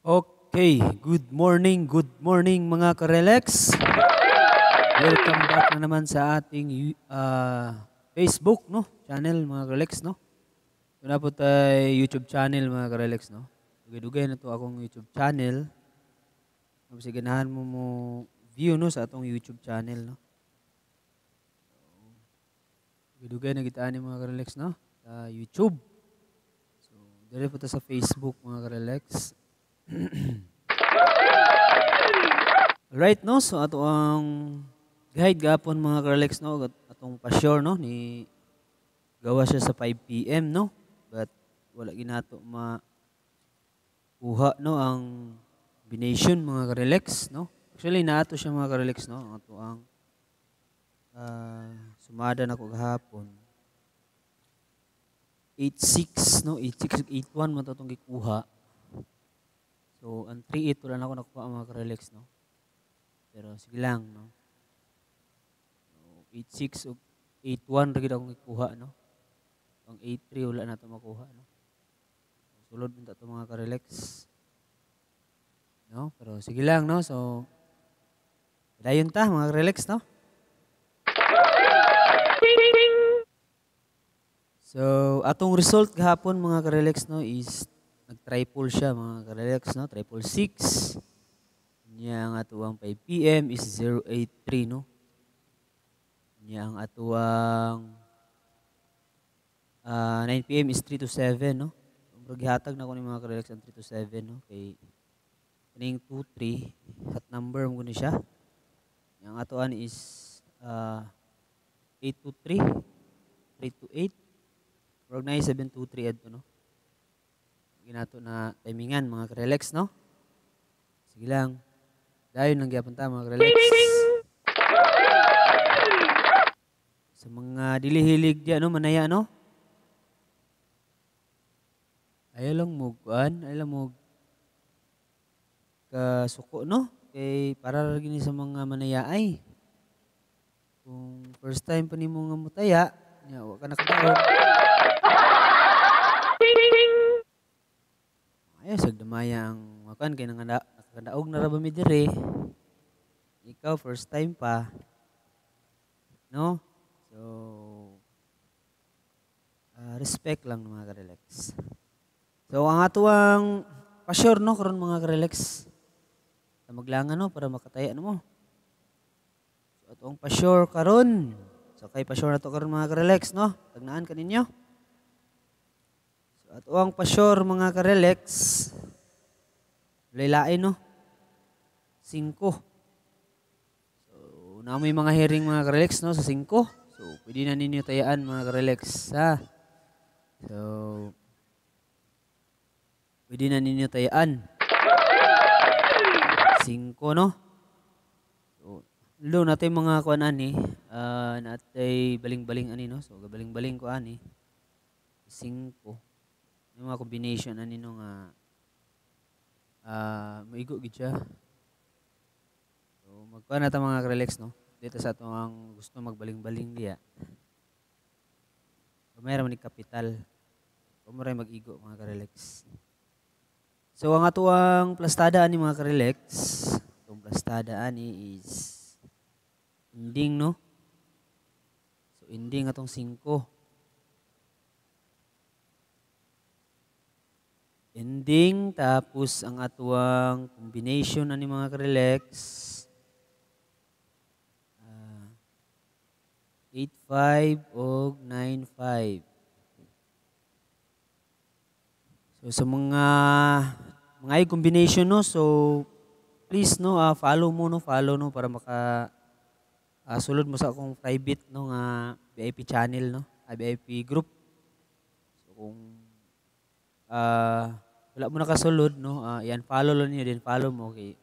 Okay, good morning mga ka-relax. Welcome back na naman sa ating Facebook no channel mga ka-relax no. Una po tayo YouTube channel mga ka-relax no. Dugay-dugay na to akong YouTube channel. Kasi ganahan mo view no sa atong YouTube channel no. Dugay-dugay na kita ni mga ka-relax no sa YouTube. So, dire po ta sa Facebook mga ka-relax. Right no, so ato ang guide gapon mga ka-relax no, atong pa-sure no ni gawa siya sa 5 PM no. But wala ginato makuha no ang combination mga ka-relax no. Actually naato siya mga ka-relax no, ato ang sumada na ko gahapon. 86 no, 86 81 man to tong gikuha. So ang 38 wala na ako nakuha mga ka-relax no. Pero sige lang no. 86 o 81 ra gid akong ikuha no. Ang 83 wala na to makuha no. Sulod din to mga ka-relax. No, pero sige lang no. So dayon ta mga ka-relax no. So atong result gahapon mga ka-relax no is nag-triple siya mga ka-relax no, triple 6. Nya ang atuang 5 PM is 083 no. Nya ang atuang 9 PM is 3 to 7 no. Pero gihatag na ko ni mga ka-relax ang 3 to 7 no kay kaning 2 3 hot number mo ni siya. Yang atuan is 8 to 3 3 to 8 pero na 7 to 3 adto no. Ginato na timingan mga ka-relax no. Sige lang. Dayon lang gyapon ta mga ka-relax. Sa mga dili hilig di ano manaya no. Ayaw lang mo kuan, ayaw lang mo kasuko no. Kay para ra gini sa mga manaya ay. Kung first time pa nimo nga mutaya, nya wa ka nakadaog. Ayaw sad damaya ang makan kay nakadaog na ra ba mi dire. Ikaw first time pa. No? So respect lang mga ka-relax. So ang atuang pa-sure no karon mga ka-relax. Ta maglangan no para makataya no mo. So atuang pa-sure karon. So kay pa-sure na to karon mga ka-relax no. Tagnaan kaninyo. So atuang pa-sure mga ka-relax. Laylain no. 5. So na may mga hearing mga ka-relax no sa 5. So pwede na ninyo tayaan mga ka-relax ha. So pwede na ninyo tayaan. 5 no. So lo natay mga kuan ani natay baling-baling ani no. So gabaling-baling ko ani 5. Yung mga combination ani no nga maigo gid siya. So magkuan na ta mga ka-relax no. Dito sa atong ang gusto magbaling-baling diya. Mayroon ni kapital. Kumuray mag-igo mga ka-relax. So ang atuang plastada ani mga ka-relax, itong plastada ani is ending no. So ending atong 5. Ending tapos ang atuang combination ani mga ka-relax 85 og 95. So sa mga combination no, so please no follow mo no, follow no para maka sulod mo sa akong private no nga VIP channel no, VIP group. So kung wala mo nakasulod no, yan follow lang niyo din, follow mo kay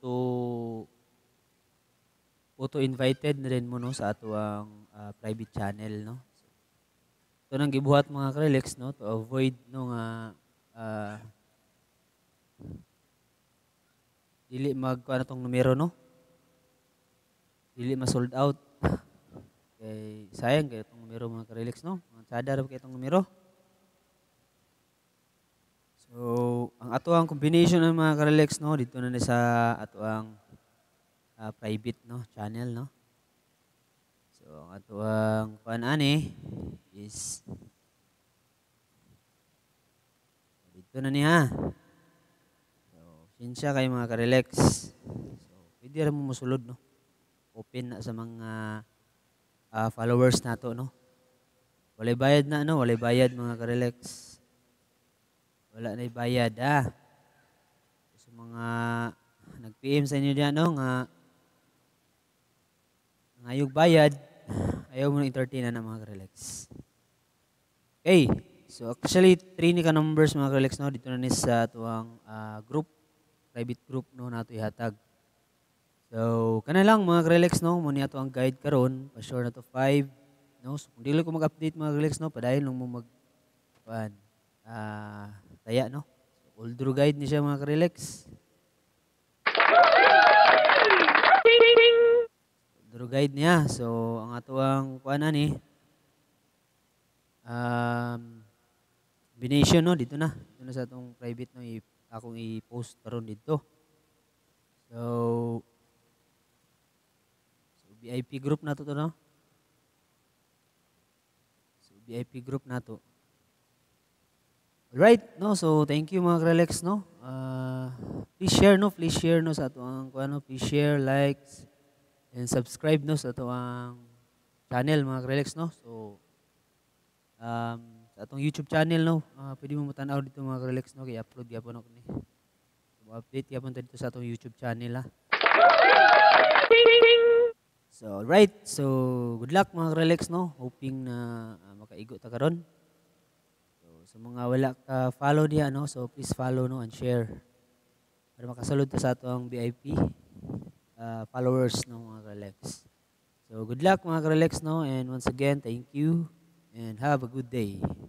auto invited na din mo no sa ato ang private channel no. So nang gibuhat mga ka-relax no to avoid no nga dili magkuan tong numero no. Dili ma-sold out. Kay sayang kay itong numero mga ka-relax no. Mga tsada ra kay itong numero. So So, ang ato ang combination ng mga ka-relax, no, dito na ni sa ato ang private, no, channel, no. So, ang ato ang kuan ani is dito na niya. So, sinsya kay mga ka-relax. So, pwede rin mo masulod, no. Open na sa mga followers nato, no. Walay bayad na, no, walay bayad mga ka-relax. Wala na bayad, sa mga nag-PM sa inyo diyan, no, nga ngayog bayad, ayaw mo na entertain na mga ka-relax. Okay, so actually, 3 ni ka numbers mga ka-relax, no, dito na ni sa tuwang group, private group, no, nato ihatag. So, kana lang mga ka-relax, no, muna ato ang guide karon, pa-sure na to 5, no, so kung dili ko mag-update mga ka-relax, no, padayon lang mo taya, no. So, old guide ni siya mga ka-relax. Old guide niya. So, ang ato ang kuan ani combination, no, dito na. Dito na sa atong private, no, akong i-post karon dito. So, VIP group na to, no. So, VIP group na to. Right, no, so thank you mga ka-relax, no. Please share, no, sa ato ang kuan, no, please share, likes, and subscribe, no, sa ato ang channel mga ka-relax, no. So sa atong YouTube channel, no, pwede mo matanaw dito mga ka-relax, no, kay upload gyapon ako ni. So, update gyapon dito sa atong YouTube channel, So right, so good luck mga ka-relax, no. Hoping na makaigo ta karon. Sa mga wala ka follow diya, no, so please follow, no, and share para makasulod ta sa atong VIP followers, no, mga ka-relax. So good luck mga ka-relax, no, and once again thank you and have a good day.